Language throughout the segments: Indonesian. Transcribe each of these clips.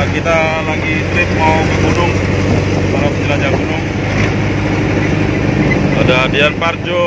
kita lagi trip mau ke gunung, para penjelajah gunung. Ada Dian Parjo.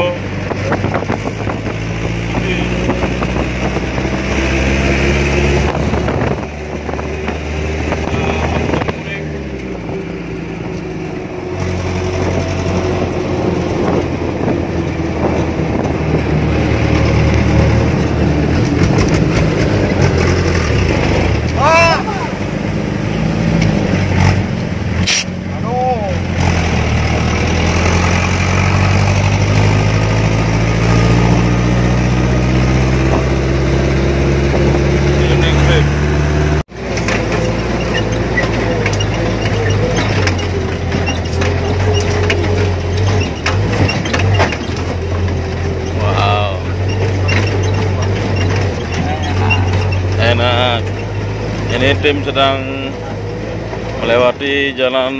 Enak. Ini tim sedang melewati jalan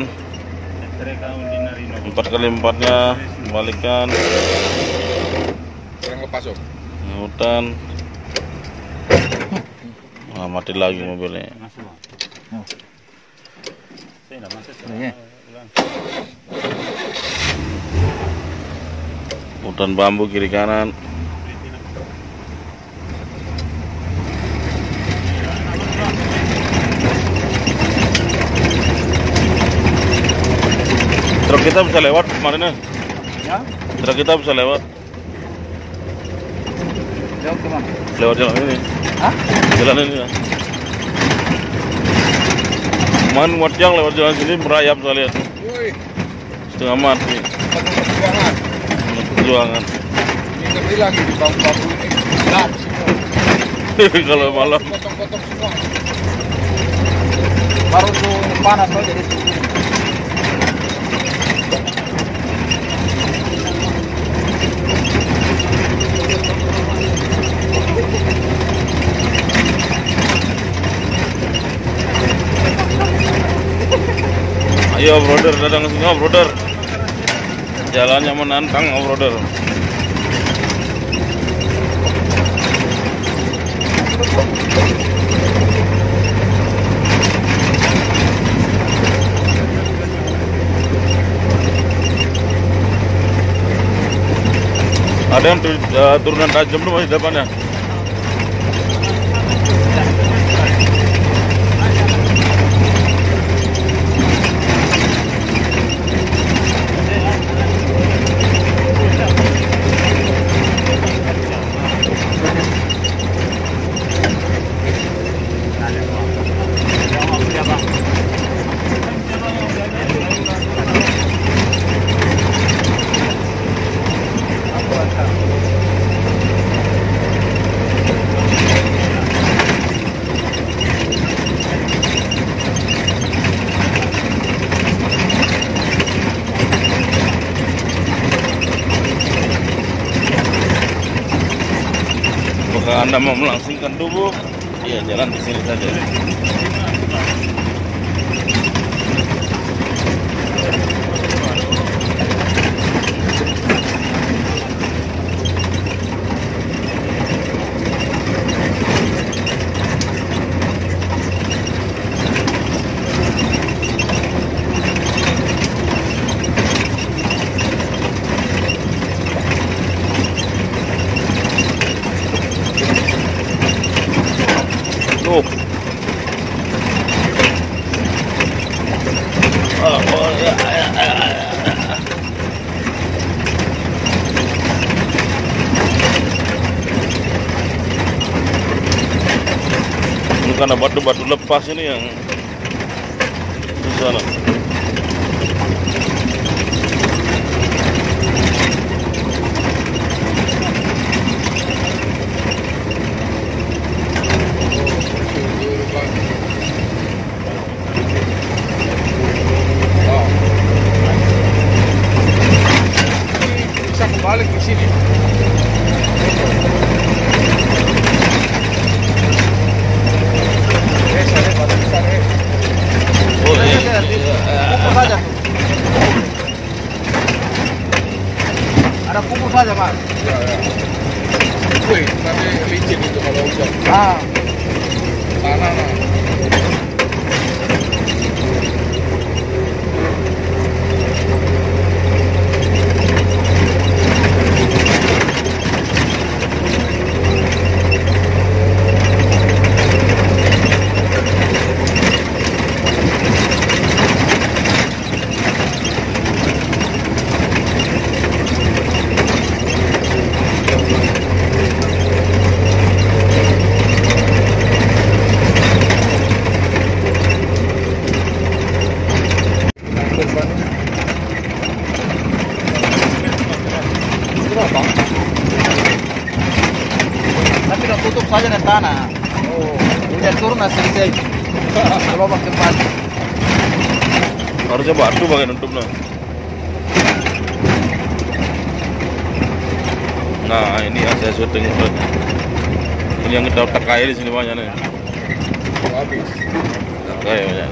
4x4-nya, membalikan hutan. Nah, mati lagi mobilnya. Hutan bambu kiri kanan. Truk kita bisa lewat kemarin ya? Truk kita bisa lewat. Lewat kemana? Lewat jalan ini. Hah? Jalan ini ya. Kemarin Watjang lewat jalan sini merayap saya lihat. Setengah mati. Perjuangan. Ini tadi lagi di bambu-bambu ini. Gelap semua. Kalau malam. Potong-potong semua. Baru tuh panas loh jadi seperti ini. Ayo brother, datang ke sini brother. Jalannya menantang brother. Ada yang turunan tajam tuh masih depannya. Apakah Anda mau melangsingkan tubuh? Iya, jalan di sini saja. Tuh. Ini karena batu-batu lepas ini yang di sana. Bisa kembali ke sini. Oh iya. Kumpul saja tuh. Ada kumpul saja Pak. Ya, ya. Wih, nanti licin itu kalau hujan. Ah. Tanah. tanah. Oh, hujan turun selesai. Coba bang tempat. Harusnya batu pakai nutupnya. Nah ini yang saya syuting. Ini yang kita takai di sini banyak nih. Habis. Takai banyak.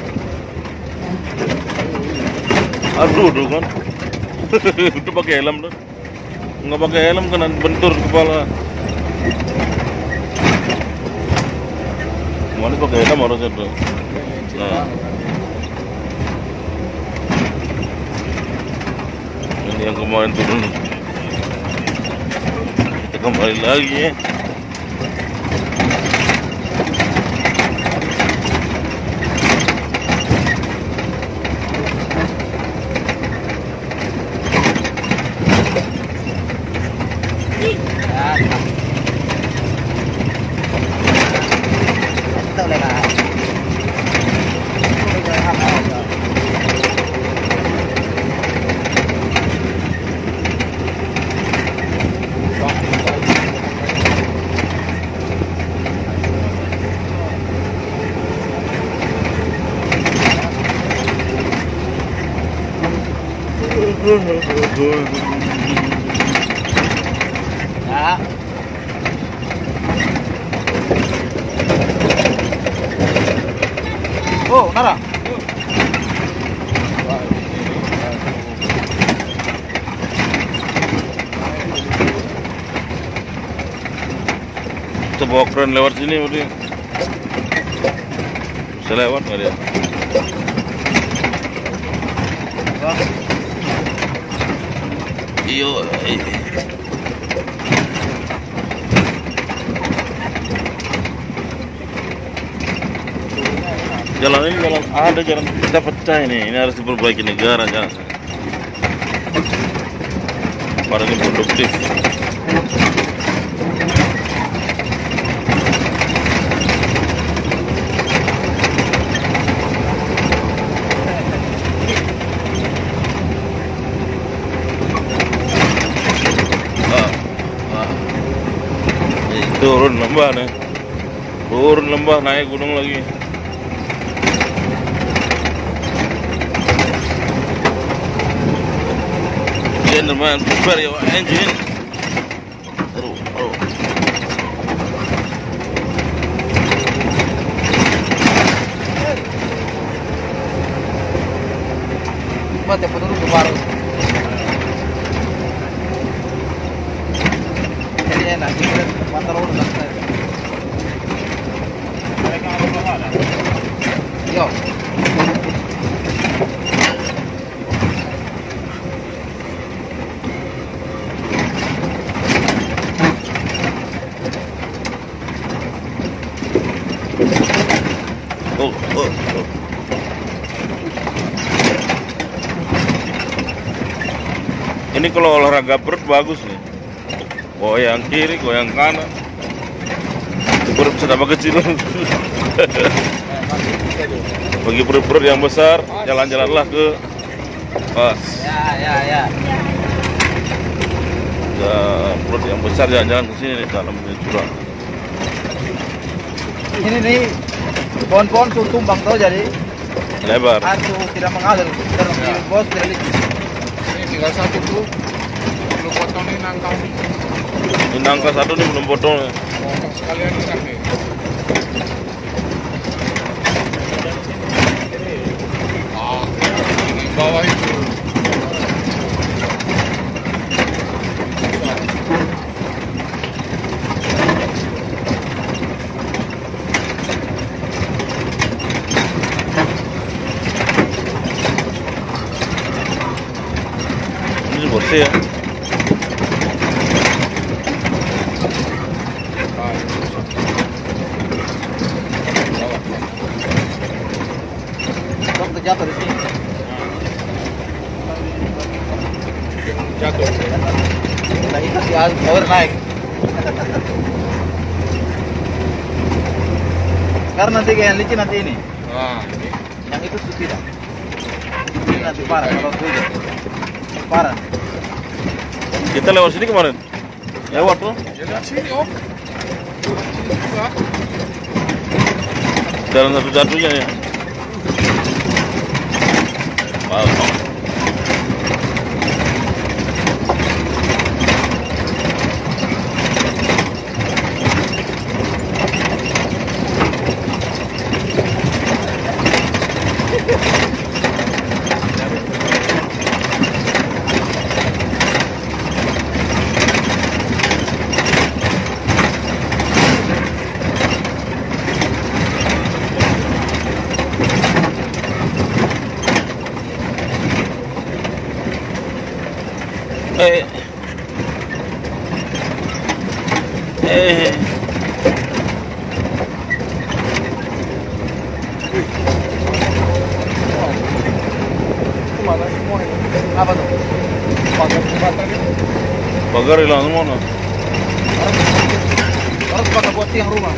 Aduh kan. Itu pakai helm tuh. Nggak pakai helm kena bentur kepala. Mana pakai helm harusnya tuh. Nah. Ini yang kemarin turun. Kita kembali lagi ya. Ya. Oh, Nara. Kita bawa keren lewat sini udah. Bisa lewat nggak dia? Iyo. Jalan ini ada jalan kita pecah ini harus diperbaiki negara jalan. Padahal ini produktif. Turun lembah nih, turun lembah naik gunung lagi. Gentlemen, prepare your engine. Aduh. Mate penurun ke baru. Jadi enak, kita pantar udah selesai. Yo. Oh. Ini kalau olahraga perut bagus nih. Goyang kiri, goyang kanan. Perut sedang kecil. Bagi perut-perut yang besar, jalan-jalanlah ke pas. Ya. Ya, perut yang besar jalan-jalan ke sini nih dalam curang. Ini nih pohon-pohon tumbang tuh jadi Lebar. Aduh, tidak mengalir. Terus bos tidak licin. Ini tinggal satu tuh. Belum potong ini nangka. Ini nangka satu nih belum potong. Potong sekalian ini kan nih. Ini bawah itu. Ini bersih ya. Bang terjatuh di sini. Jatuh. Kita ikat di air naik. Karena nanti kayak licin nanti ini. Nah, ini. Yang itu tuh tidak. Ini nanti parah kalau hujan. Parah. Kita lewat sini kemarin. Lewat tuh. Ya dari sini, Om. Jalan satu-satunya ya. Wow. Eh. Kemana semua ini? Apa tuh? Pagar jembatan itu. Pagar hilang semua no. Harus pakai buat tiang rumah.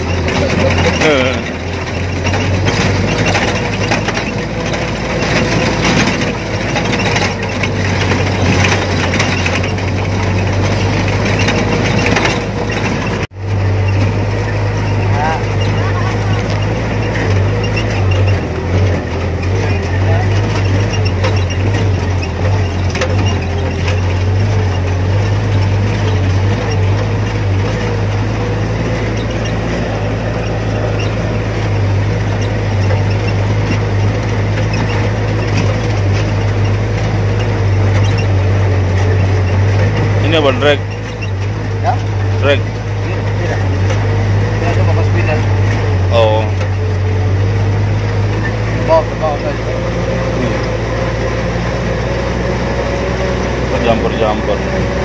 Ini apa drag? Ya? Drag. Tidak. Kita coba pas pindah. Oh. Bawa ke bawah saja. Jumper.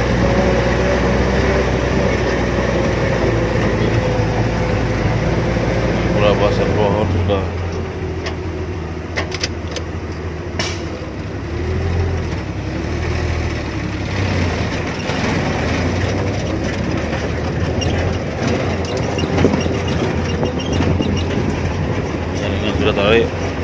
Berapa pohon sudah. Ini sudah tarik.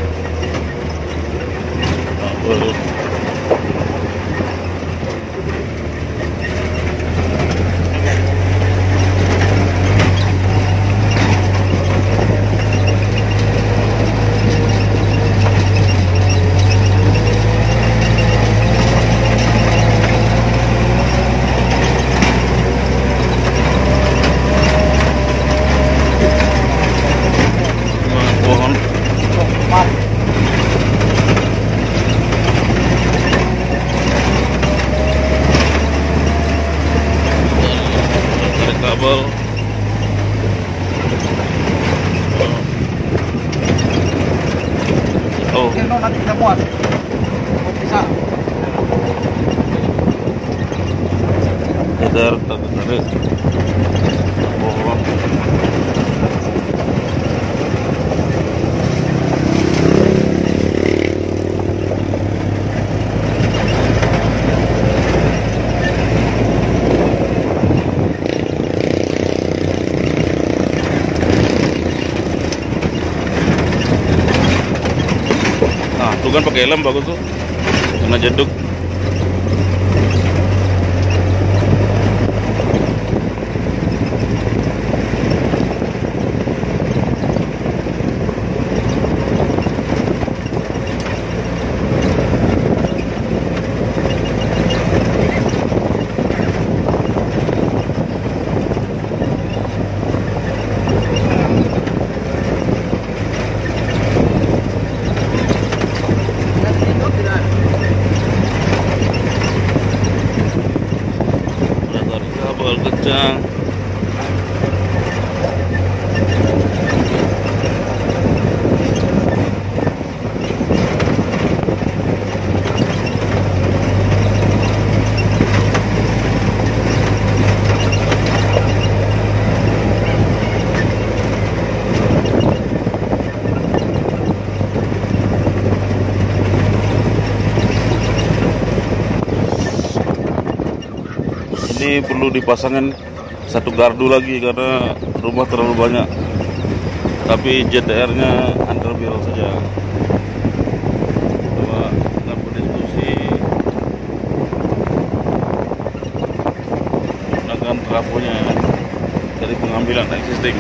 Pohon. Mari. Tarik kabel. Oh. Mungkin no, nanti kita muat. Bisa. Tarik. Pohon. Nah, tuh kan pakai helm bagus tuh. Kena jeduk. Udah tarik kabel kencang. Ini perlu dipasangin satu gardu lagi karena rumah terlalu banyak. Tapi JTR-nya underbill saja. Coba kita berdiskusi. Gunakan trafonya dari pengambil bilang existing.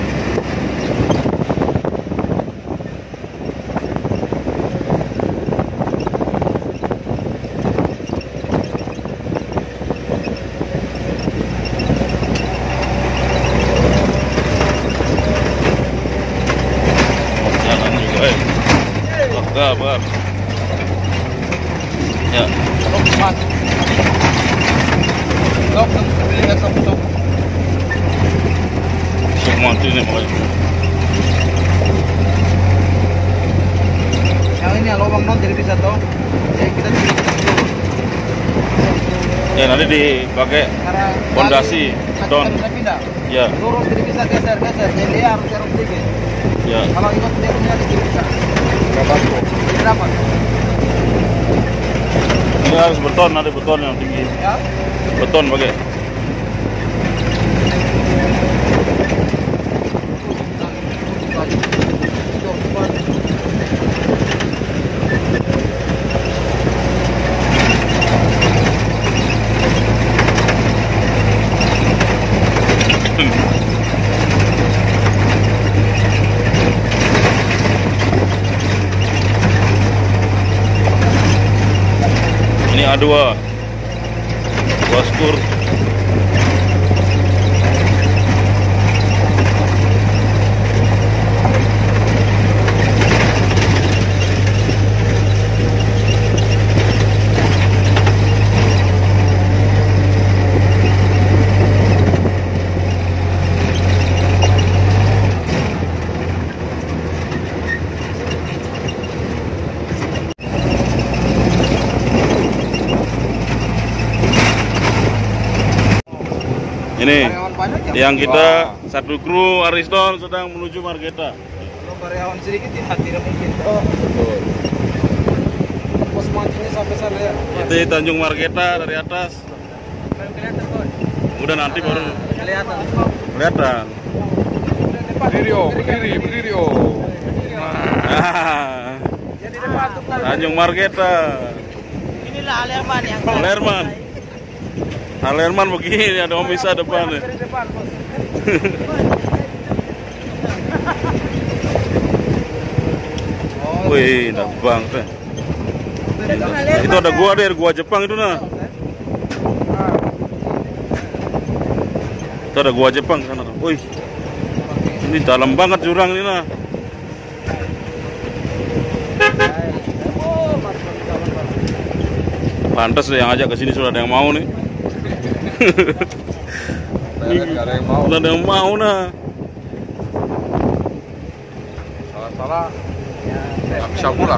Jalan juga kabar. Ya. Sok, lihat sok. Sok mati nih makanya. Yang ini ya lubang non jadi bisa toh. Ya kita Ya nanti dipakai pondasi don. Bisa pindah. Ya, Lurus jadi bisa geser. Jadi dia harus jarum sedikit. ya. Kalau ikut dia punya jadi bisa. Dapat kok. Jadi dapat. Ini harus beton, ada beton yang tinggi. Ya. Beton pakai. Ini A2 Waskur. Ini Karyawan banyak ya. yang kita satu kru Ariston sedang menuju Margeta. Kalau karyawan sedikit ya tidak mungkin. Betul. Pos mancingnya sampai sana ya. Itu Tanjung Margeta dari atas. Kelihatan kok. Udah nanti baru Kelihatan. kelihatan. Berdiri oh. Ah, Jadi depan tuh kan. Tanjung Margeta. Inilah Alerman yang Alerman. Alerman begini ada Om Isa depan nih. dari depan, Bos. Wih, indah banget. Itu ada gua Jepang itu nah. Itu ada gua Jepang sana. Wih, ini dalam banget jurang ini nah. Pantas deh yang ajak ke sini sudah ada yang mau nih. Nggak ada yang mau. Sudah ada yang mau nah. Salah-salah. Nggak bisa pulang.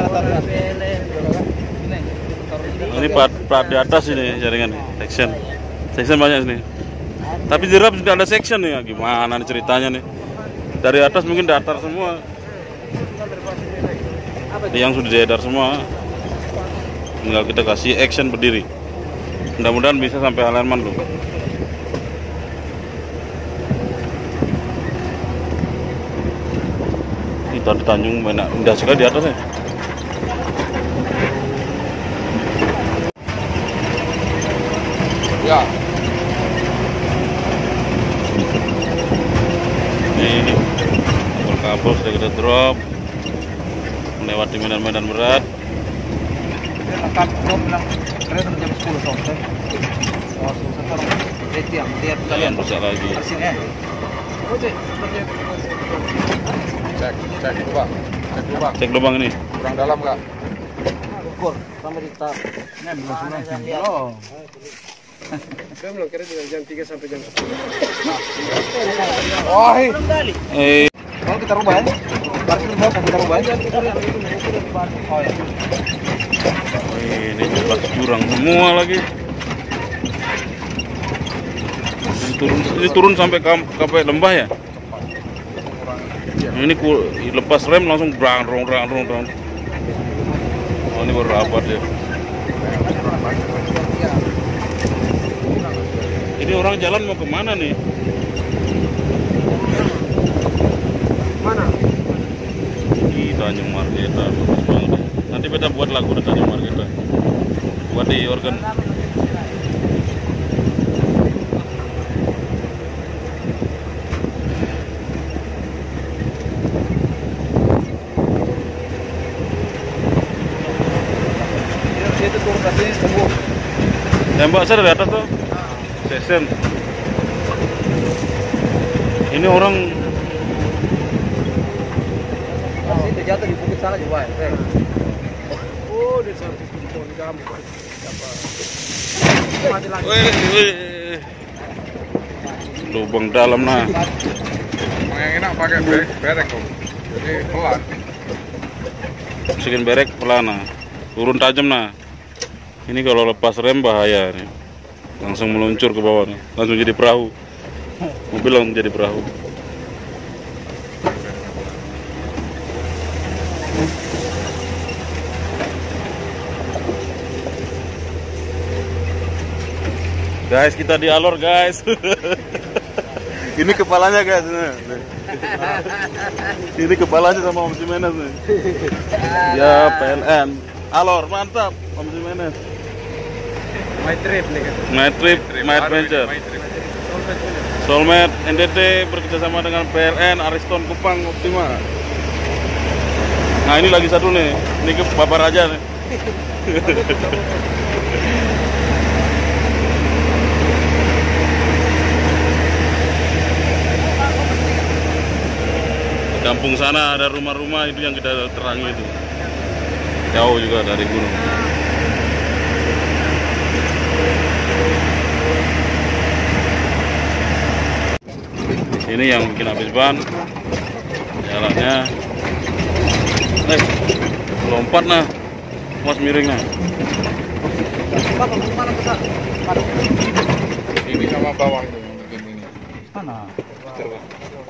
Ini plat di atas ini jaringan nih, section banyak sini. Tapi di rap sudah ada section nih, gimana nih ceritanya nih? Dari atas mungkin datar semua. Yang sudah diedar semua. Tinggal kita kasih action berdiri. Mudah-mudahan bisa sampai Alerman loh. Itu ada Tanjung banyak indah sekali di atasnya. Ya. Ini kabel sudah kita drop melewati medan-medan berat. Lengkap belum bilang kereta jam 10 sore. Oh, susah orang. Yang lihat Jalan rusak lagi. sini ya. Cek dulu bang. Cek dulu bang. Cek lubang ini. Kurang dalam nggak? Ukur sampai di tar. Ini belum semua. Oh. Saya belum kira dari jam 3 sampai jam 10. Wah, Kalau kita rubah ya. Parkir di bawah kita rubah ya. Oh ya. Ini jelas jurang semua lagi. Ini turun sampai sampai lembah ya. Ini lepas rem langsung brang. Oh, ini baru rapat ya. Ini orang jalan mau kemana nih? Mana? Di Tanjung Margeta, bagus banget. Nanti kita buat lagu di Tanjung Margeta. Buat di organ. turun ke sini tembus. Tembak saya dari atas tuh. Section. Ini orang Masih terjatuh di bukit sana juga. Oh, di sana di dalam bukit. Mati lagi. wih. Lubang dalam nah. Yang enak pakai berek kok. Jadi pelan. Masukin berek pelan nah. Turun tajam nah. Ini kalau lepas rem bahaya nih. Langsung meluncur ke bawah nih. Langsung jadi perahu. Mobil langsung jadi perahu. Guys, kita di Alor guys. Ini kepalanya guys. Ini kepalanya sama Om Jimenez nih. Ya PLN. Alor mantap Om Jimenez. My trip nih kan. My trip, my adventure. Soulmate NTT bekerjasama dengan PLN, Ariston Kupang Optima. Nah ini lagi satu nih. Ini ke Bapak Raja nih. Kampung sana ada rumah-rumah itu yang kita terangi itu. Jauh juga dari gunung. Ini yang bikin habis ban. Jalannya. Lompat nah. Mas miring nah. Ini sama bawah itu yang bikin ini. Mana? Terbang.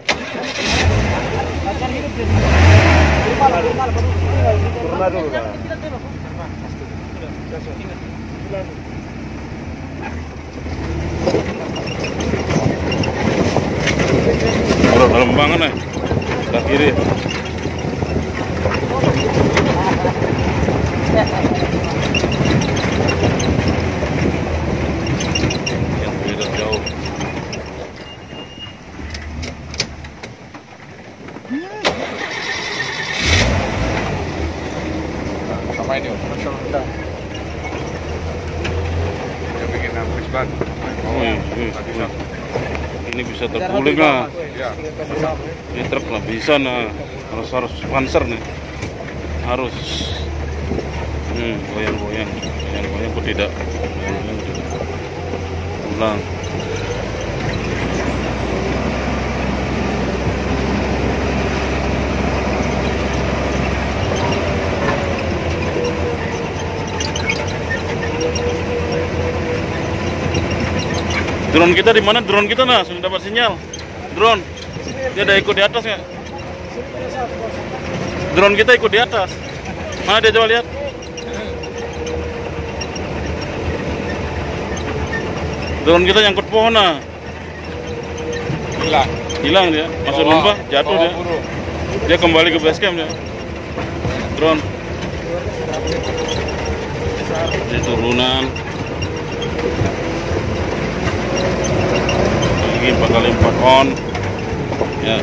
Kalau dalam banget nih, sebelah kiri. Yang beda jauh. Sama ini, Om. Dia bikin habis ban. Ini bisa terguling lah. Ya. Ini truk lah bisa nah. Harus panser nih. Harus. Goyang-goyang kok tidak. Goyang tidak. Ulang. Drone kita di mana? Drone kita nah, sudah dapat sinyal. Drone. Dia ada ikut di atas nggak? Drone kita ikut di atas. Mana dia, coba lihat? Drone kita nyangkut pohon nah. Hilang dia. Masuk lembah, jatuh dia. Dia kembali ke base camp dia. Drone. Di turunan. Lagi 4x4 on ya,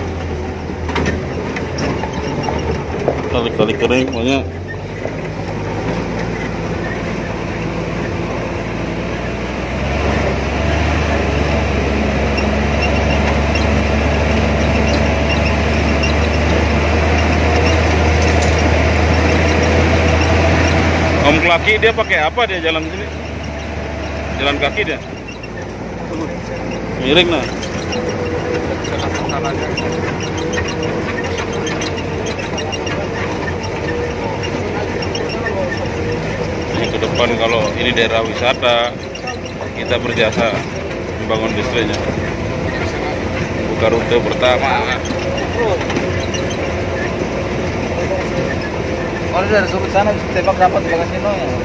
kali-kali kering banyak. Om Klaki dia pakai apa dia jalan sini? Jalan kaki dia? Miring nah. Ini ke depan kalau ini daerah wisata, kita berjasa membangun distriknya. Buka rute pertama. Kalau dari sudut sana bisa tembak dapat di bagian sini ya.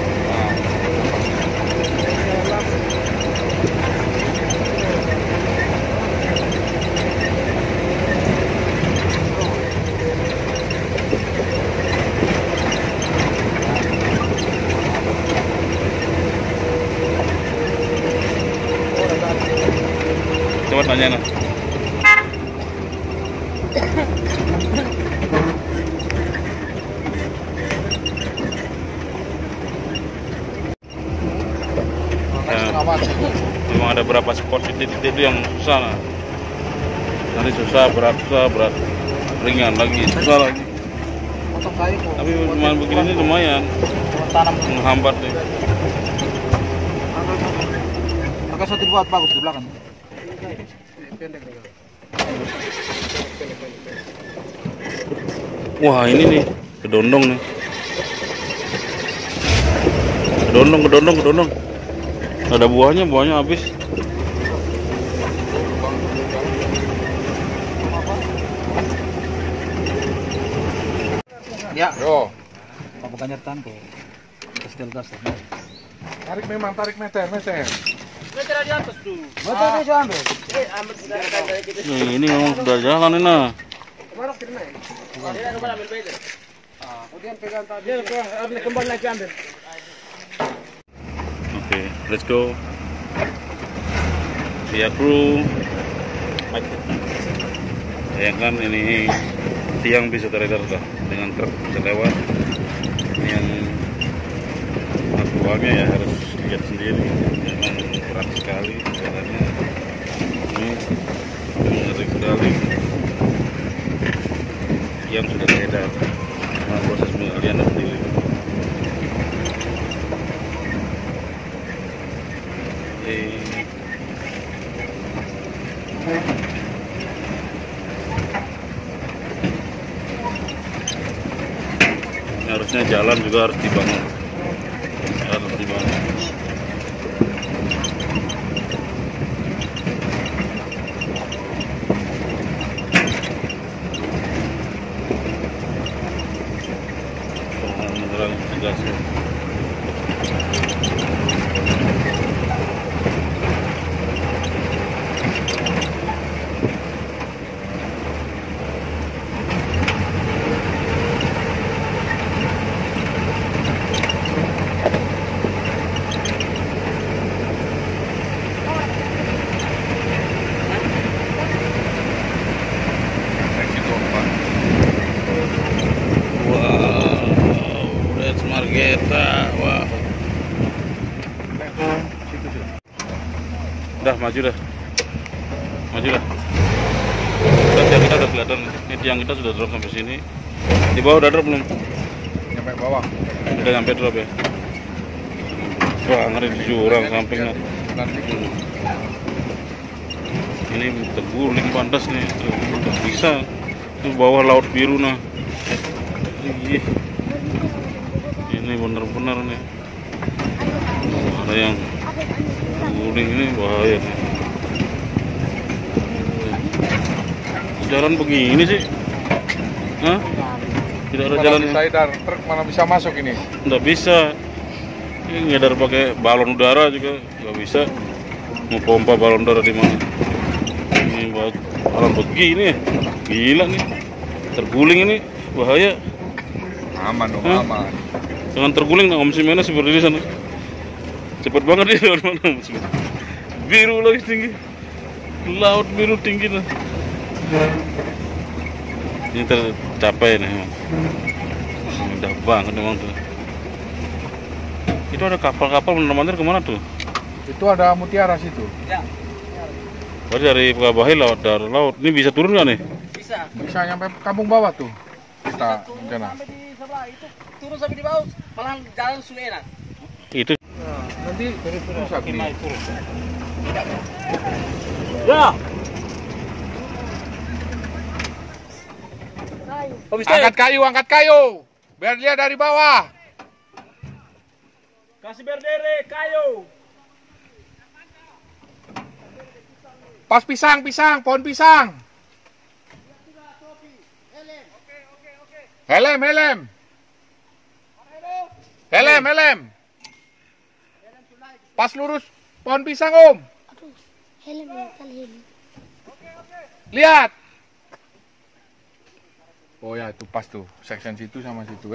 Coba tanya nah. ada berapa spot titik-titik itu yang susah. Nah. Nanti susah, berat, ringan lagi, susah lagi. Potong kayu. Tapi cuma begini ini lumayan. Tanam Menghambat nih. pakai satu buat bagus di belakang. Wah ini nih, kedondong nih. Kedondong. Ada buahnya habis. Ya. Yo. Bukan nyertan tuh. Gas. Tarik memang, tarik meter. Meter di atas tuh. Meter di sana. Nih, ini memang sudah jalan ini nah. Kemana kena? Dia ambil beda. Kemudian pegang tadi. Dia pegang, kembali lagi ambil. Oke, let's go. Via crew. Bayangkan ini tiang bisa teredar dah dengan truk bisa lewat. Ini yang aktualnya ya harus lihat sendiri. Memang berat sekali jalannya. Ini ngeri sekali. Tiang sudah teredar. Nah, proses pengalian sendiri. Harusnya jalan juga harus dibangun. Beneran tegas. Wah. Udah maju dah. Udah tiang kita udah kelihatan. Ini tiang kita sudah drop sampai sini. Di bawah udah drop belum? Nyampe bawah. Udah sampai drop ya. Wah ngeri di jurang sampingnya. Ini terguling pantas nih. Udah bisa. Itu bawah laut biru nah. Ini benar-benar nih. Ada yang guling ini bahaya nih. Jalan begini sih. Hah? Tidak ada jalan. Saya truk mana bisa masuk ini? Nggak bisa. Ini ngedar pakai balon udara juga nggak bisa. Mau pompa balon udara di mana? Ini balon begini, gila nih. Terguling ini bahaya. Aman dong, aman. Jangan terguling nah, Om Simena seperti di sana. Cepat banget dia mana biru lagi tinggi. Laut biru tinggi nah. Ini tercapai nih. Indah banget memang tuh. Itu ada kapal-kapal mondar-mandir kemana tuh? Itu ada mutiara situ. Ya. Berarti dari Pekabahir lewat dari laut. Ini bisa turun nggak nih? Bisa. Bisa nyampe kampung bawah tuh. Kita rencana. Sampai di sebelah itu turun sampai di bawah, malah jalan sungai enak. Itu. Nanti rusak nih. Ya. Angkat kayu. Biar lihat dari bawah. Kasih berdere kayu. Pas pisang, pohon pisang. Helm. Pas lurus pohon pisang, Om. Helm. Lihat. Oh ya, itu pas tuh. Section situ sama situ,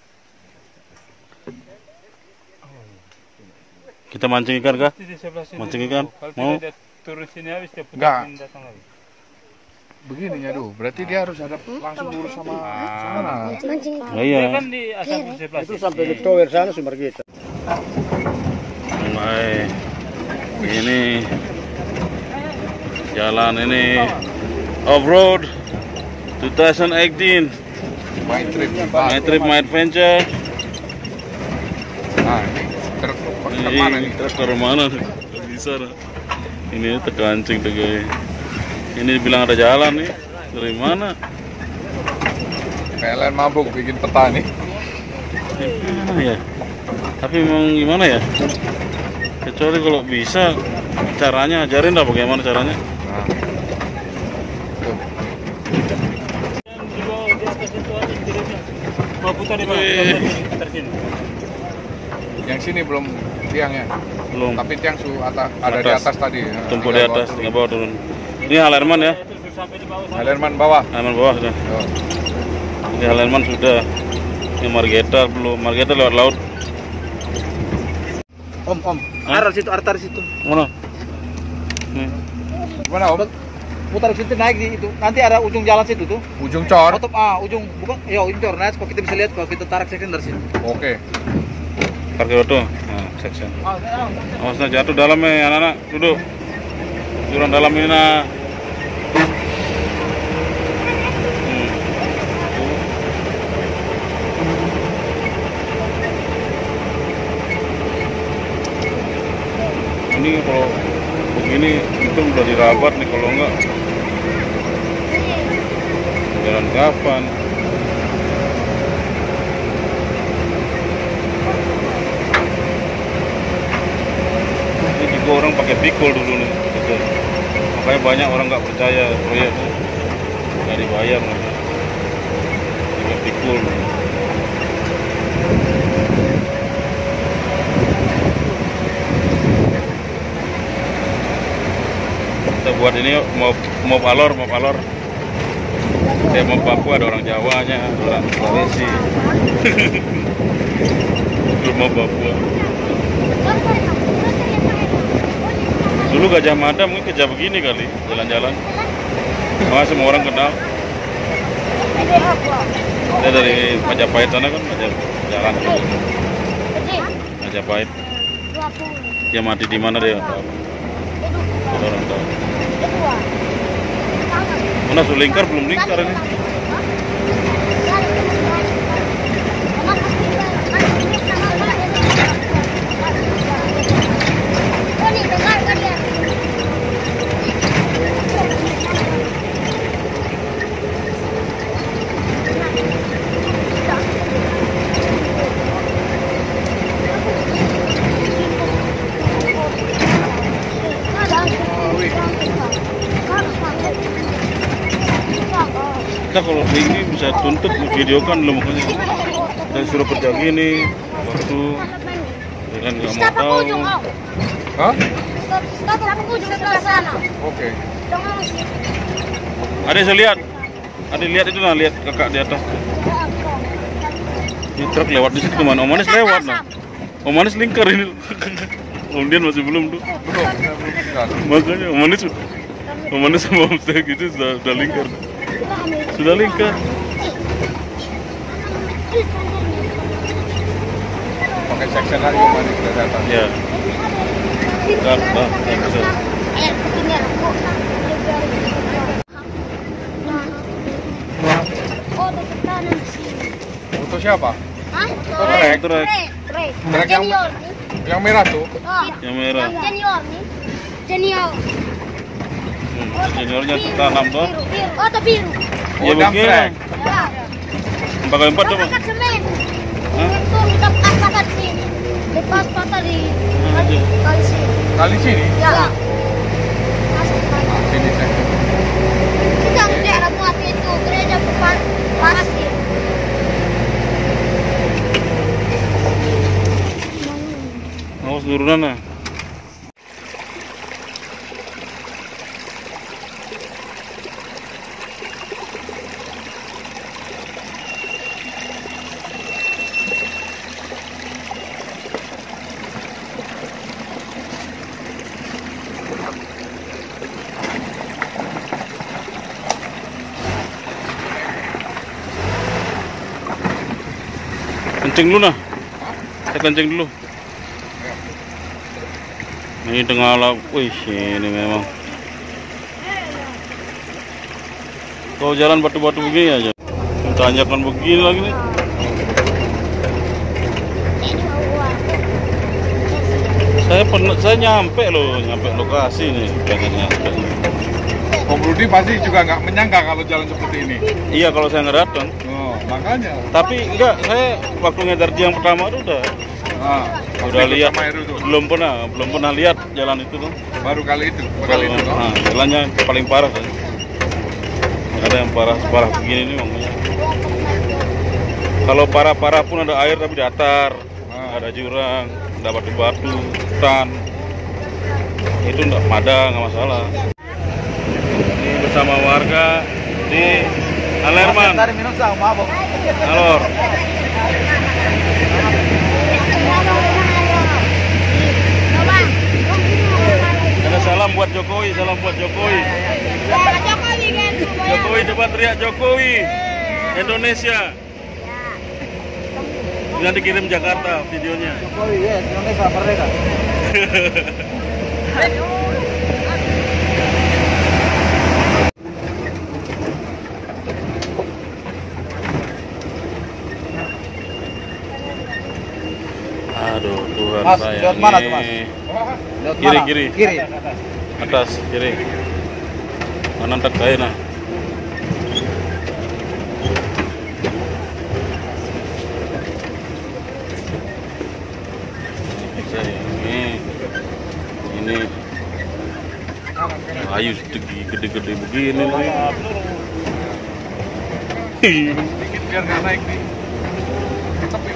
Kita mancing ikan kah? Mancing ikan? Mau? Turun sini habis dia Enggak. datang lagi. Begini ya, berarti dia harus ada langsung lurus sama sana. Mancing. Oh, iya. Kan di asap sebelah Itu sampai di tower sana sumber kita. Mulai ini Jalan ini off-road 2018. My trip. My trip, my adventure. Nah, ini truk Ini kemana nih? truk ke mana? Bisa dah. Ini terkancing tuh guys. Ini bilang ada jalan nih. Dari mana? PLN mabuk bikin peta nih. Gimana ya? Tapi memang gimana ya? Kecuali kalau bisa caranya ajarin dah bagaimana caranya. Nah, tuh. Di bawah di atas itu ada kirimnya. Mau putar di mana? Wih. Putar sini. Yang sini belum tiangnya. Belum. Tapi tiang ada di atas tadi. Ya. Tumpuk di Tinggal atas, bawa tinggal bawah turun. Ini Halerman ya. Itu sampai di bawah turun. sana. Halerman bawah. Halerman bawah sudah. Oh. Ini Halerman sudah. Ini Margeta belum. Margeta lewat laut. Om. Hah? Arah situ, artar situ. Mana? Nih. Gimana Om? Putar situ naik di itu. Nanti ada ujung jalan situ tuh. Ujung cor. Ujung bukan? Ya ujung cor. Nah, kalau kita bisa lihat kalau kita tarik section dari sini. Oke. Parkir auto. Nah, section. Awas nah jatuh dalamnya anak-anak. Duduk. Jurang dalam ini nah. Ini kalau begini itu udah dirabat nih, kalau enggak jalan kapan? Ini juga orang pakai pikul dulu nih, gitu. Makanya banyak orang nggak percaya proyek nggak dibayar mereka. Pakai pikul. Kita buat ini mau palor. Saya mau Papua, ada orang Jawanya, ada orang Sulawesi. Mau Papua. Dulu Gajah Mada mungkin kerja begini kali, jalan-jalan. Wah, semua orang kenal. Dia dari Majapahit sana kan, jalan. Majapahit. Dia mati di mana dia? Orang tahu. Mana Sulingkar belum lingkar ini. Kita kalau ini bisa tuntut videokan dulu makanya. Saya suruh kerja gini, waktu dengan nggak mau tahu. Hah? sana. Oke. Ada saya lihat, ada lihat itu nah, lihat kakak di atas. Ini truk lewat di situ kemana? Om Manis lewat nah. Om Manis lingkar ini. Om Dian masih belum tuh. Belum. Makanya Om Manis sama Om Stek itu sudah lingkar. Sudah lingkar. Pakai section lagi Om Manis sudah datang. Ya. Bisa. Oh, dekat kanan sini. Foto siapa? Hah? Trek. Trek. Trek yang Junior. yang merah tuh. Oh, Yang merah. yang junior nih. Junior. Juniornya tanam tuh. Biru. Oh, itu biru. Ya Oh, dump begini. track. Ya. Pakai empat tuh, Bang. Dekat semen. Hah? Itu kita paspakan sini. Lepas patah di kali sini. Kali sini. Ya. Masuk ke kanan. Sini section. Kita daerah buat itu gereja panas sih. Awas turunan nah. Kencing dulu nah. Saya kencing dulu. Ini tengah laut. Wih, ini memang Kalau jalan batu-batu begini aja. Tanjakan begini lagi nih. Saya nyampe lokasi nih, pengen nyampe. Om Rudi pasti juga nggak menyangka kalau jalan seperti ini. Iya, kalau saya nggak datang. Oh, makanya. Tapi enggak, saya waktu ngejar yang pertama itu udah lihat. Belum pernah lihat jalan itu tuh. Baru kali itu. Nah, jalannya paling parah kan. Ada yang parah begini nih makanya. Kalau parah pun ada air tapi datar, ada jurang, ada batu-batu, hutan. Itu nggak masalah. Ini bersama warga di Alerman. Alor. Ada salam buat Jokowi. Jokowi, coba teriak Jokowi. Indonesia. Nanti kirim Jakarta videonya. Jokowi, yes, Indonesia merdeka. Aduh, Tuhan Mas, sayang. lewat mana tuh, Mas? Lewat mana? Kiri. Kiri. Atas, kiri. Kanan tak kaya nah. Ini ayu gede-gede begini nih. Sedikit biar nggak naik nih. Tapi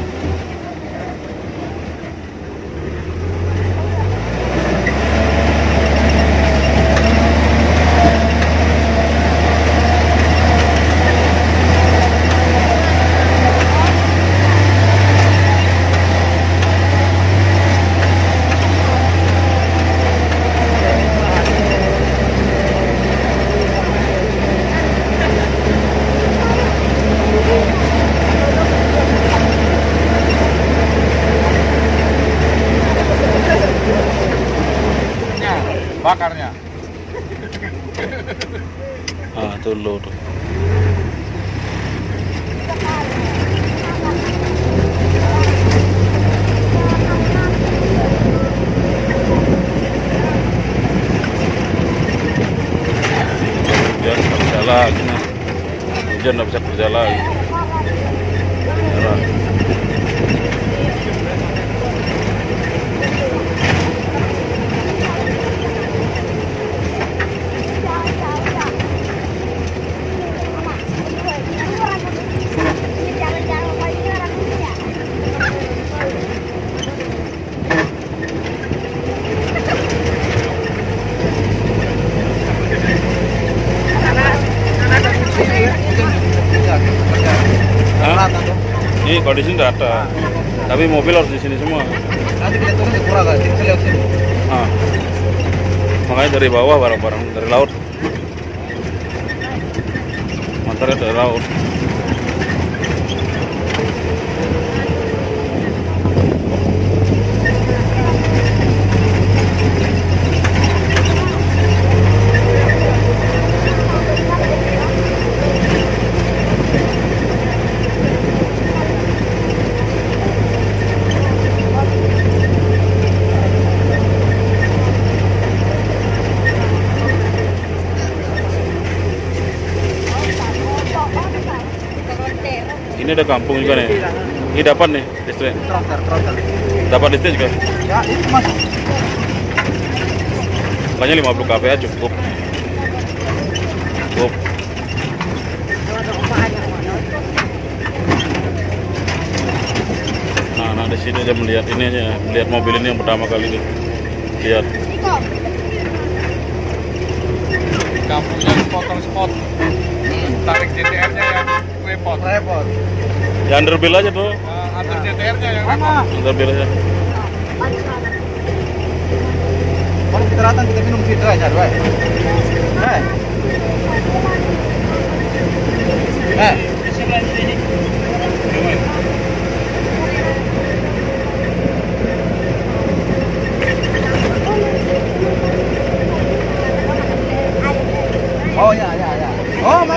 bakarnya. Tuh lo tuh. Hujan nggak bisa lagi nah. Hujan nggak bisa kerja lagi. Merah. Ini kalau di sini nggak ada, tapi mobil harus di sini semua. Nanti kita turun di Kuraga, kita lihat sini. Makanya dari bawah barang-barang dari laut, mantarnya dari laut. Ini ada kampung juga nih. Ini dapat nih listrik. Trotter. Dapat listrik juga. Ya, itu Mas. Makanya 50 kVA cukup. Nah, di sini aja melihat ini aja, melihat mobil ini yang pertama kali nih. Lihat. Kampungnya potong spot. Tarik CTR-nya yang repot. Ya underbill aja tuh. Antar CTR-nya yang repot. Underbill aja. Kalau kita datang kita minum situ aja, dua. Oh ya. Oh,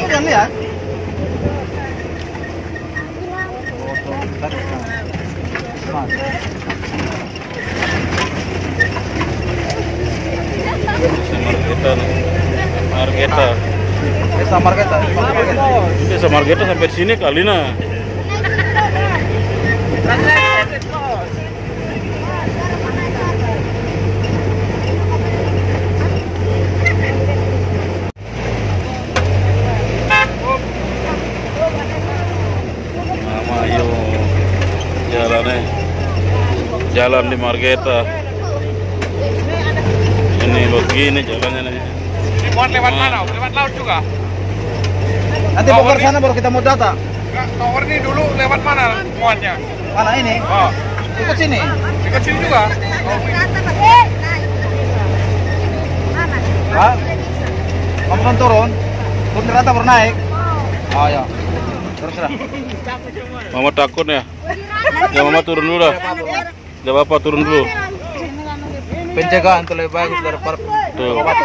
Mas. Margeta. Margeta. Desa Margeta. Desa Margeta sampai sini kali nah. Mama ayo jalan di Margeta. Ini begini jalannya nih. Lewat mana? Lewat laut juga? Nanti bongkar sana baru kita mau data. Enggak, tower ini dulu lewat mana muatnya? Mana ini? Oh, Ikut sini. dekat sini juga. Hah? Kamu kan turun ternyata baru naik. Oh ya. Teruslah. Mama takut ya? Ya mama turun dulu dah. Gak apa-apa turun dulu. Pencegahan itu lebih bagus daripada pengobatan.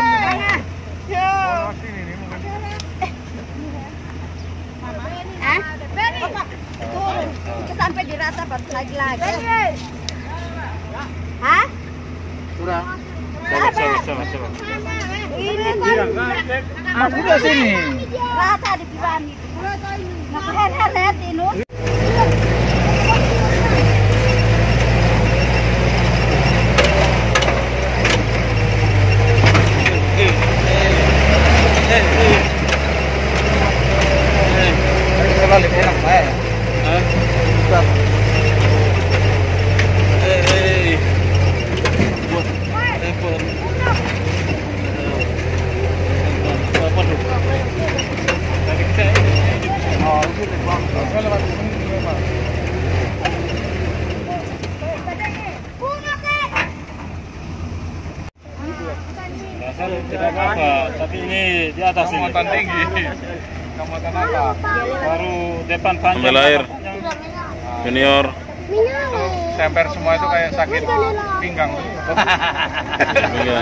Sampai di rata baru lagi-lagi. Hah? Sudah. Coba. Ini kan. Sudah sini. Rata di pisan itu. Lihat ini. Kita lebih enak saya. Tidak apa-apa, tapi ini di atas ini. Kamuatan tinggi. Kamuatan apa? Baru depan panjang. Ambil air. Junior. Semper semua itu kayak sakit pinggang. Iya.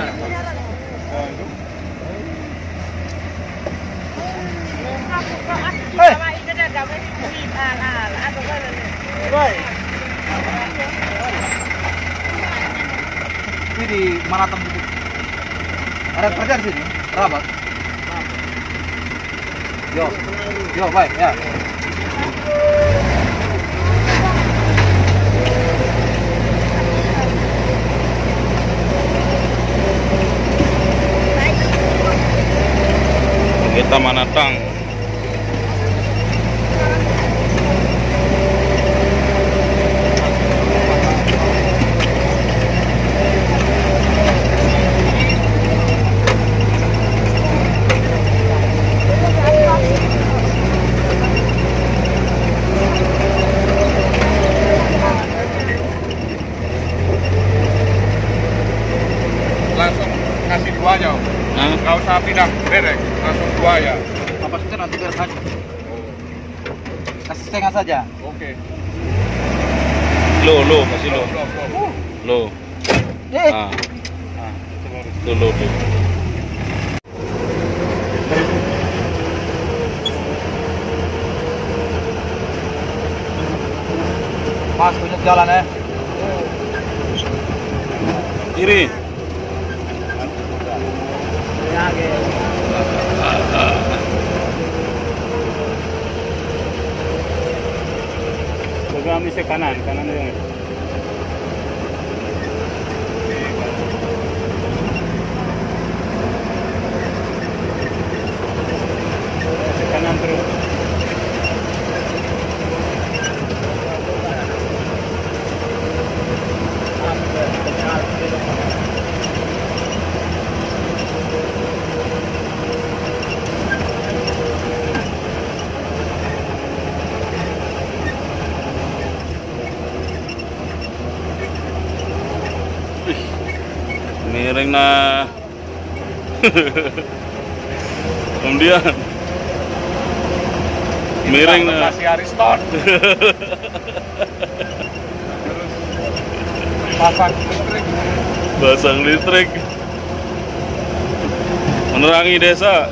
Ini di Marathon gitu. Ada kerja di sini, rabat. Yo, baik ya. Kita Manatang. Langsung kasih 2 aja. Hah? Nggak usah pindah derek, langsung 2 ya. Kapasitas nanti biar saja. Kasih setengah saja. Oke. Lo, kasih lo. Lo. Eh, Ah. Tuh lo tuh. Mas punya jalan ya. Kiri. Coba ambil ke kanan yang itu. Ke kanan terus. Miring na. Kemudian miring na. Kasih Ariston. Pasang listrik. Pasang listrik. Menerangi desa.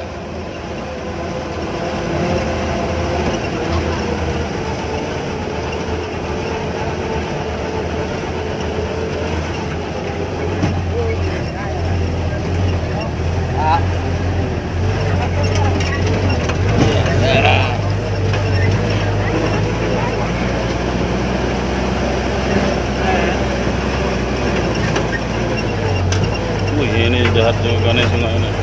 Dekat juga nih sungai ini.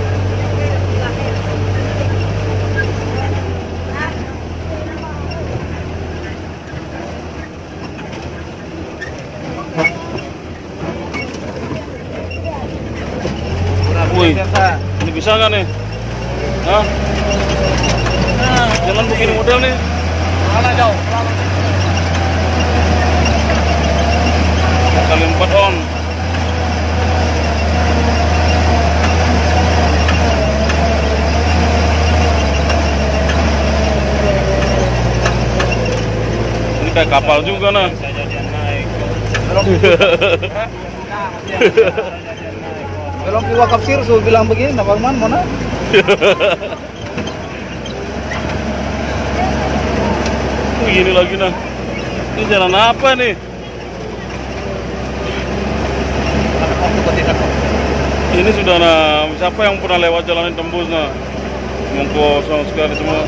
Wih, ini bisa nggak nih? Hah? Nah, jalan begini model nih. Mana jauh? Kali 4 on. Ini kayak kapal juga nah. Saja dia naik. Belum di wakaf Sirsu bilang begini, nah Bang Man, mana? Begini lagi nah. Ini jalan apa nih? Ini sudah nah, siapa yang pernah lewat jalan ini tembus nah? Emang kosong sekali semua.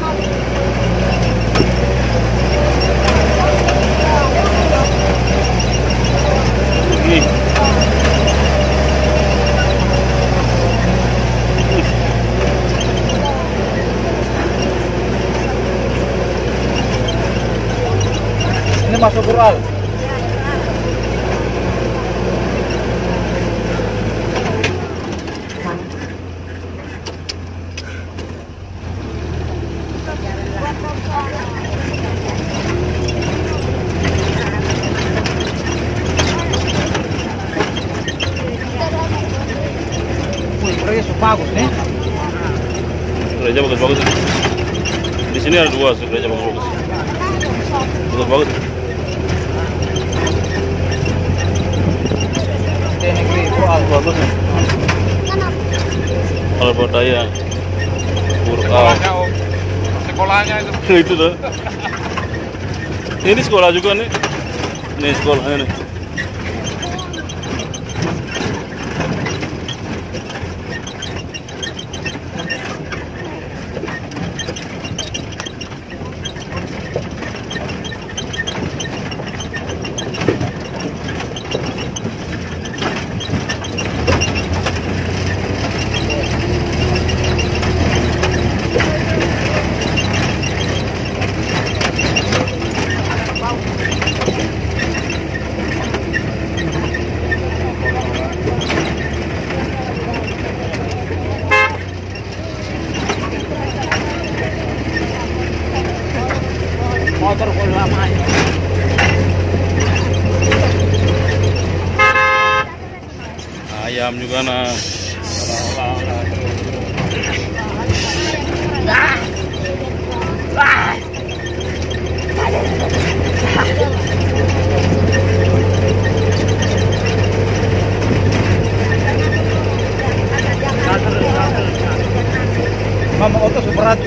Nih. Ini masuk Ural. Wih, gereja bagus nih. Gereja bagus-bagus. Di sini ada 2 gereja bagus-bagus. Bagus-bagus. Negeri Ural Bagus nih. Kalau Bordaya. Ural. Sekolahnya, Om. Sekolahnya itu. Itu tuh. Ini sekolah juga nih. Ini sekolahnya nih. motor full lama. Ayam juga nah. Mama otot berat.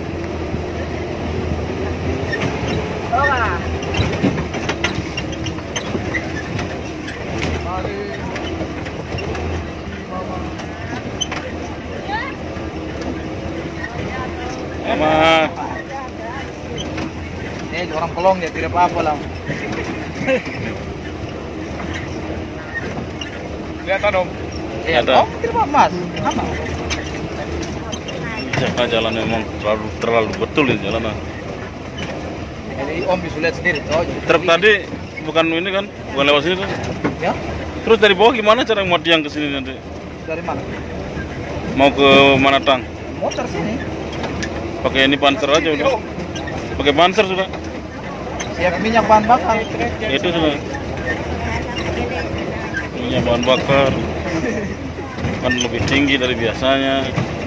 Mama. Ini orang pelong ya, tidak apa-apa lah. Kelihatan Om. Ada. Oh, tidak apa Mas. Apa? Jaga jalan memang terlalu betul ini jalan. Jadi Om bisa lihat sendiri. Oh, Truk tadi bukan ini kan, bukan lewat sini tuh. Ya? Terus dari bawah gimana cara muat yang ke sini nanti? Dari mana? Mau ke mana tang? Motor sini. Pakai ini panser aja udah. Pakai panser sudah. Siap minyak bahan bakar. Itu sudah. Minyak bahan bakar. Kan lebih tinggi dari biasanya.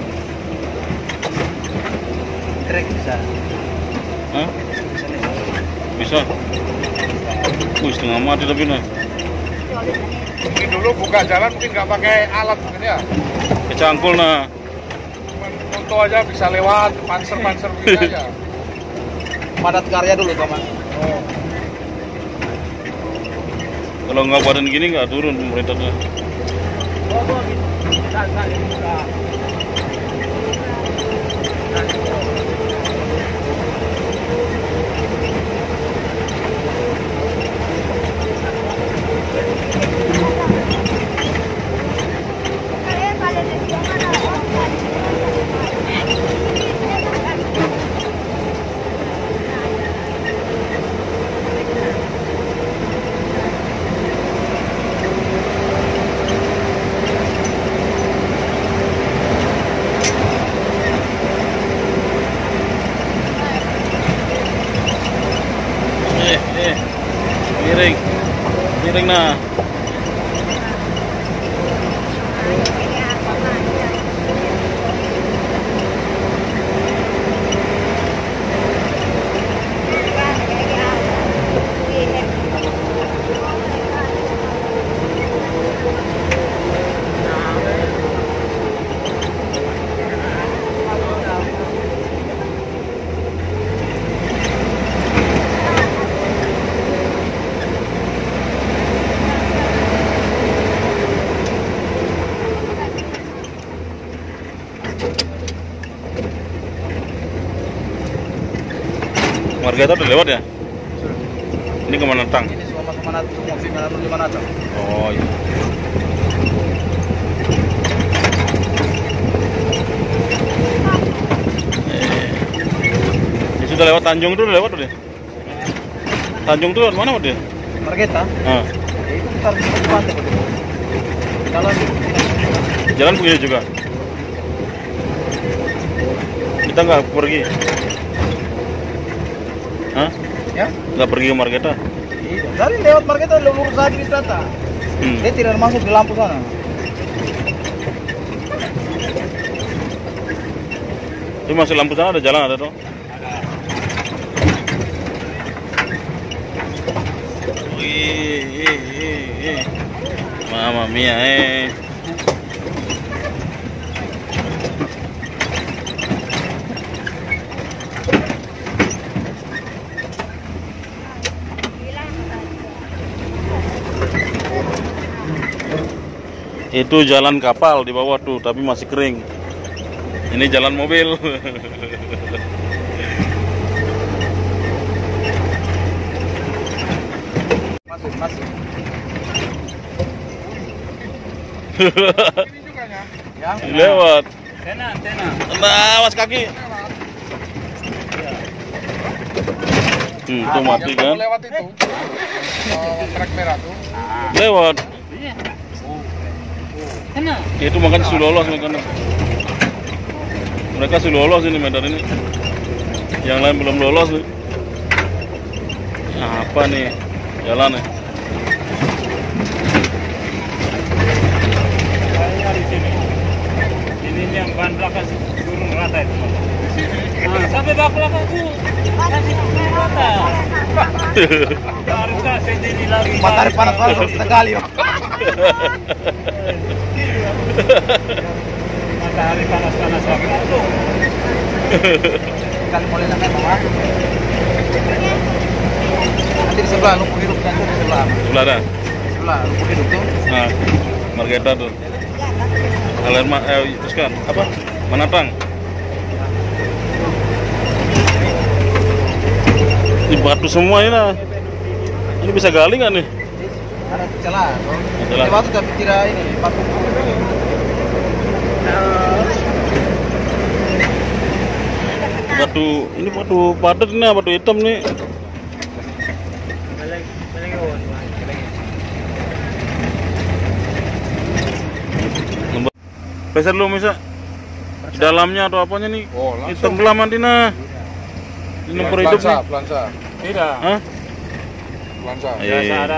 Trek bisa. Hah? Bisa. Setengah mati tapi nah. Mungkin dulu buka jalan mungkin nggak pakai alat mungkin ya. Kecangkul nah. Foto aja bisa lewat panser begini aja. Padat karya dulu teman. Oh. Kalau nggak badan gini nggak turun pemerintahnya. Miring. Miring nah. Margarita udah lewat ya? Ini kemana tang? Ini semua kemana tuh? Mau di mana tuh? Oh iya. Ini sudah lewat Tanjung tuh, udah lewat udah. Tanjung tuh lewat mana udah? Margeta? Ah. Itu ntar di pantai begitu. Jalan. Jalan begini juga. Kita nggak pergi. Hah? Ya? Nggak pergi ke Margeta? Iya. Dari lewat Margeta lurus aja di Tata. Dia tidak masuk di lampu sana. Itu masih lampu sana ada jalan ada tuh? Wih, Mamma mia Itu jalan kapal di bawah tuh, tapi masih kering. Ini jalan mobil. Masih. Ini juga ya. Ya. Lewat. Tena. Nah, awas kaki. Itu mati Yang kan? mau lewat itu. Trek merah tuh. Lewat. Tena. Itu makan sudah lolos makan. Mereka sudah lolos ini Medan ini. Yang lain belum lolos nih. Nah, apa nih jalan nih? Kayaknya di sini. Ini yang ban belakang turun rata itu. Nah, sampai bak belakang tuh kasih turun rata. Harus kasih ini lagi. Matahari panas banget sekali. Matahari panas lagi tuh. Kali mulai nak memang. Nanti di sebelah lumpuh hidup nanti di sebelah. Sebelah dah. Sebelah lumpuh hidup tuh. Nah, Margeta tuh. Alerma, terus kan apa? Manatang. Ini batu semua ini nah. Ini bisa gali nggak nih? Ada celah. Celah. Ini batu tapi tidak ini batu. Batu ini batu padat nih, batu hitam nih. Peser lu bisa dalamnya atau apanya nih? Oh, langsung. Hitam nanti nah. Ini nomor hidup nih. Plansa. Tidak. Hah? Plansa. Biasa ada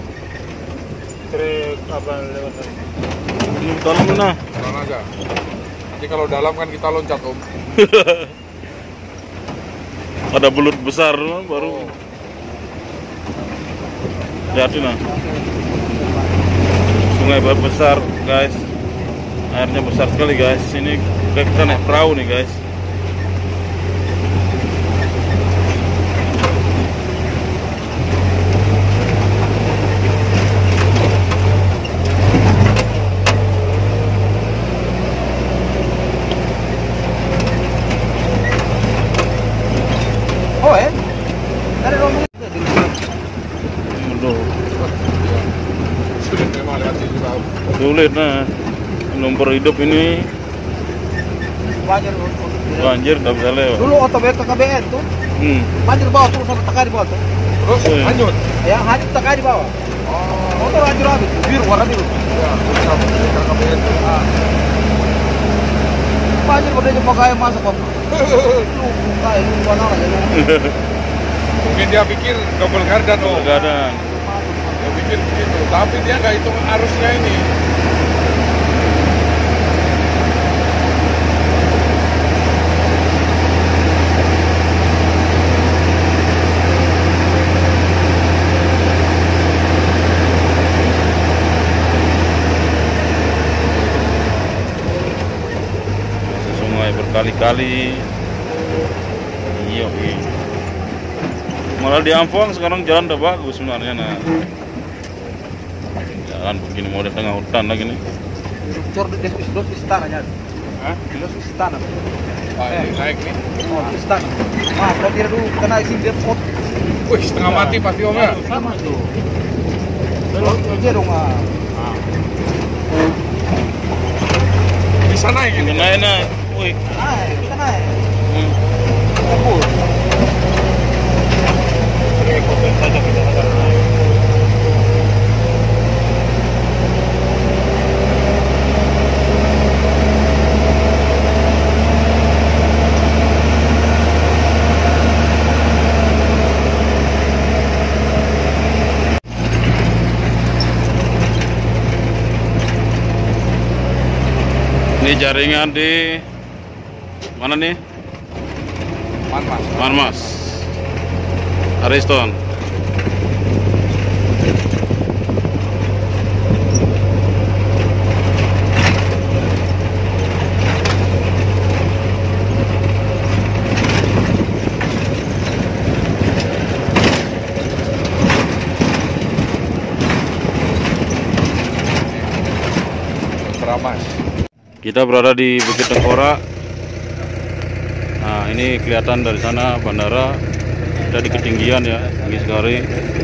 truk apa lewat tadi. Ini dalam nah. Jalan aja. Nanti kalau dalam kan kita loncat om. Ada belut besar baru. Lihat nah. Sungai besar guys. Airnya besar sekali guys. Ini kita naik perahu nih guys. Oh dari rumah Aduh, Sulit memang lewat situ tahu. sulit nah. Nomor hidup ini banjir. banjir udah bisa lewat. Dulu otobek ke KBN tuh banjir bawah tuh sampai tekar di bawah tuh. Terus Oh, iya. lanjut. Ya hanyut tekar di bawah. Motor hancur habis. Biru warna biru. Ya, terus sampai ke KBN tuh. Banjir udah jumpa kayak masuk kok. Lu kayak lu mana aja lu. Mungkin dia pikir double gardan oh. Kadang Dia pikir begitu, tapi dia nggak hitung arusnya ini. sungai berkali-kali. Iya, malah di Ampong sekarang jalan udah bagus sebenarnya. Nah, jalan begini mau di tengah hutan lagi nih. Cor dos istana nya. Hah? Dos istana. Ini naik nih. Oh, istana. Mas, kalau dia dulu kena isi dia pot. Wih, setengah mati pasti om ya. Sama tuh. Dia dong ah. Bisa naik ini. Naik. Wih. Naik, kita naik. Hmm. Ikutin saja kita akan naik. Ini jaringan di mana nih? Manmas. Ariston. Teramas. Kita berada di Bukit Tengkorak. Nah, ini kelihatan dari sana bandara. Kita di ketinggian ya, tinggi sekali.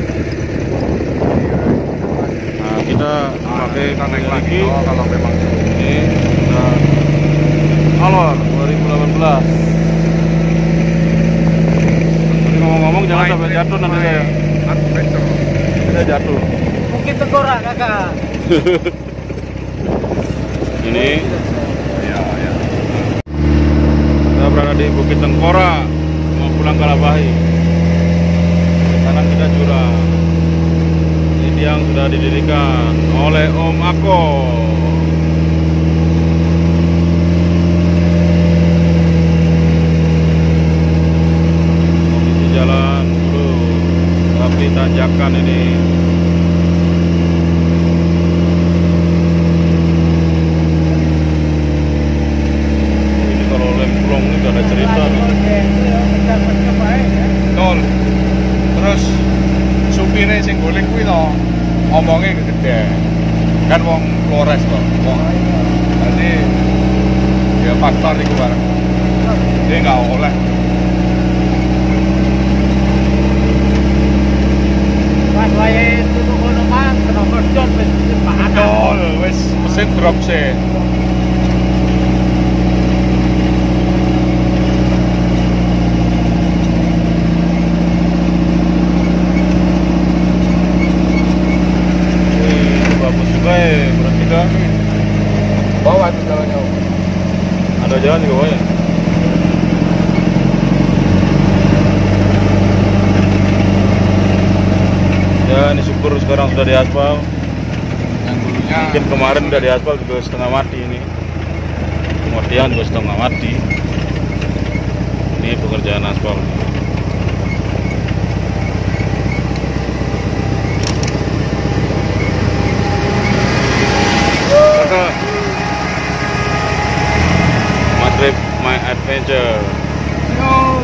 Nah, kita pakai Kita naik lagi. lagi. Oh, kalau memang Ini udah Alor 2018. Jadi ngomong-ngomong jangan sampai jatuh nanti ya. adventure. Kita jatuh. Mungkin tengkorak kakak. Ini Ya, ya. kita berada di Bukit Tengkorak, mau pulang ke Labahi. Kanan kita jurang. Ini tiang sudah didirikan oleh Om Ako. Kondisi jalan dulu, tapi tanjakan ini. Ini kalau lemplong ini gak ada cerita nih. Betul. Terus supirnya sing golek kuwi to omongnya gede. Kan wong Flores to. Wong. Jadi ya faktor iku bareng. Dia nggak oleh. Pas wae tuku kono mah kena kerjot wis panas. Betul, wis mesin drop sih. Wih, bagus juga ya, berarti kan Bawa itu jalannya. Om. ada jalan juga ya. Ya, ini syukur sekarang sudah diaspal. Yang dulunya Mungkin kemarin udah diaspal juga setengah mati ini. Kemudian juga setengah mati. Ini pekerjaan aspal. My trip, my adventure. Nah,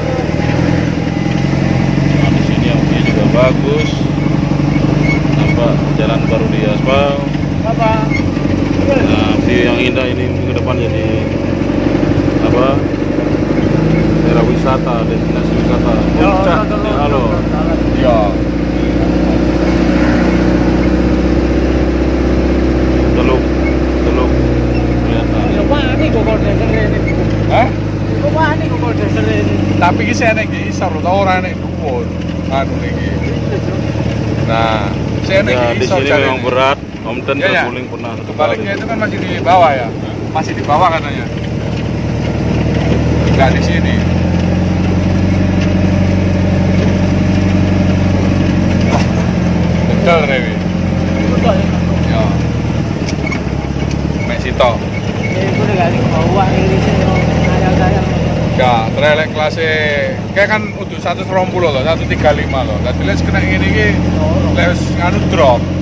di sini yang juga bagus. Nampak jalan baru di aspal. Apa? Nah, view yang indah ini mungkin ke depan jadi apa? Daerah wisata, destinasi wisata. Puncak di Alor. ya Teluk kelihatan. Coba nih gogol dasar ini. Hah? Coba nih gogol dasar ini. Tapi ki saya nek iki isor ta ora nek dhuwur. Anu iki. Nah, saya nek Ya, di isor sini jare memang ini. berat. Om Ten Ya, ya. terguling pernah satu kali. Baliknya itu kan masih di bawah ya. Masih di bawah katanya. Enggak di sini. Bedel rewi. Ya. Mek sitok. Itu udah kali bawa Inggrisnya ayam-ayam. Ya, terelek kelasnya kayak kan udah 120 loh, 135 loh. Tadi les kena ini lek anu drop.